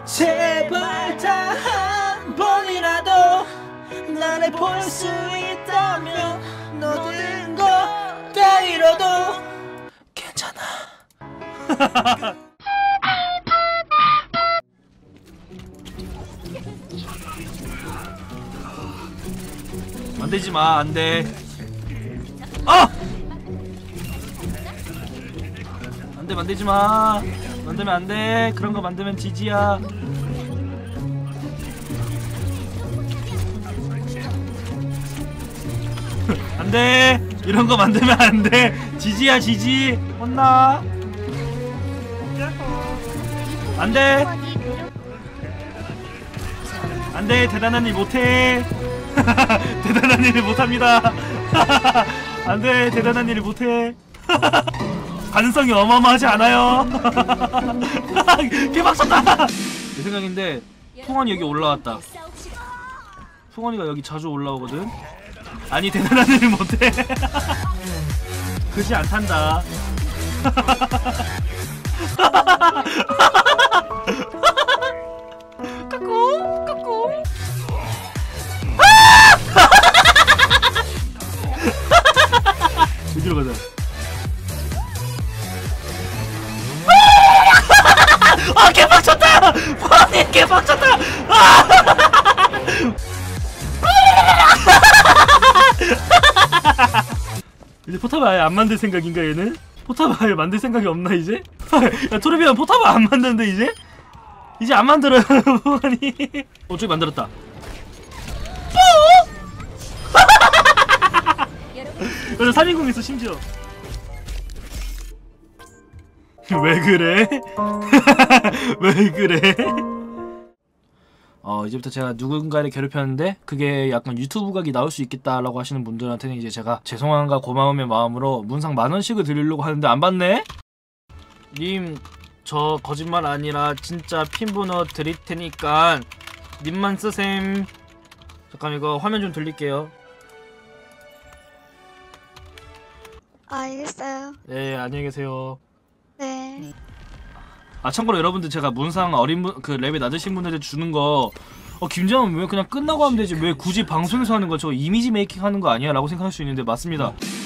제발 다 한 번이라도 나를 볼 수 있다면 모든 거 다 잃어도 괜찮아. 만들지마. 안돼. 아! 안돼. 만들지마. 만들면 안돼. 그런거 만들면 지지야. 안돼. 이런거 만들면 안돼. 지지야 지지. 혼나. 안돼. 안돼. 대단한 일 못해. 대단한 일을 못합니다. 안돼. 대단한 일을 못해. 가능성이 어마어마하지 않아요. 개박쳤다. 내 생각인데 풍원이 여기 올라왔다. 풍원이가 여기 자주 올라오거든. 아니 대단한 일을 못해. 그지 않단다. 까꿍 까꿍. 여기로 가자. 아 개빡쳤다. 아니 개빡쳤다. 이제 포탑 아예 안 만들 생각인가 얘는? 포탑 아예 만들 생각이 없나 이제? 야 토르비안 포탑 안 만드는데 이제? 이제 안 만들어요. 아니. 저기 만들었다. 그래서 3인공 있어 심지어. 왜 그래? 왜 그래? 이제부터 제가 누군가를 괴롭혔는데 그게 약간 유튜브 각이 나올 수 있겠다라고 하시는 분들한테는 이제 제가 죄송함과 고마움의 마음으로 문상 10,000원씩을 드리려고 하는데 안 받네? 님, 저 거짓말 아니라 진짜 핀번호 드릴 테니까 님만 쓰셈. 잠깐 이거 화면 좀 돌릴게요. 알겠어요. 네, 안녕히 계세요. 네. 아 참고로 여러분들 제가 문상 어린 분 그 레벨 낮으신 분들한테 주는 거 김재원 왜 그냥 끝나고 하면 되지 왜 굳이 방송에서 하는 거 저거 이미지 메이킹 하는 거 아니야? 라고 생각할 수 있는데 맞습니다.